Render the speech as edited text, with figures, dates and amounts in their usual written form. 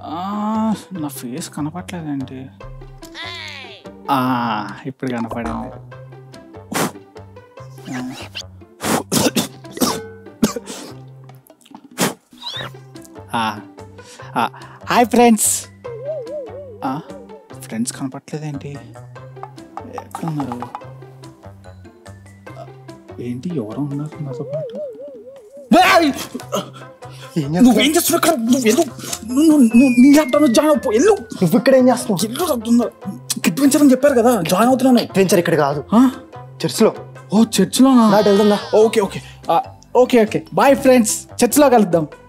నా ఫేస్ కనపట్లేదండి. ఇప్పుడు కనపడింది. Hi friends. ఫ్రెండ్స్ కనపట్లేదేంటి? ఎక్కడున్నారు? ఏంటి ఎవరో ఉన్నారు నాతో పాటు? నువ్వేం చేస్తున్నావు? నీ ల్యాప్టాప్ జాయిన్ అయిపో. ఎల్లు. నువ్వు ఇక్కడ ఏం చేస్తున్నావు? ఎల్లు చెప్తున్నా. అడ్వెంచర్ అని చెప్పారు కదా, జాయిన్ అవుతున్నాను. అడ్వెంచర్ ఇక్కడ కాదు, చర్చ్లో. ఓ చర్చ్లో. వెళ్తుందా? Okay okay okay okay. Bye friends, చర్చ్లో కలుద్దాం.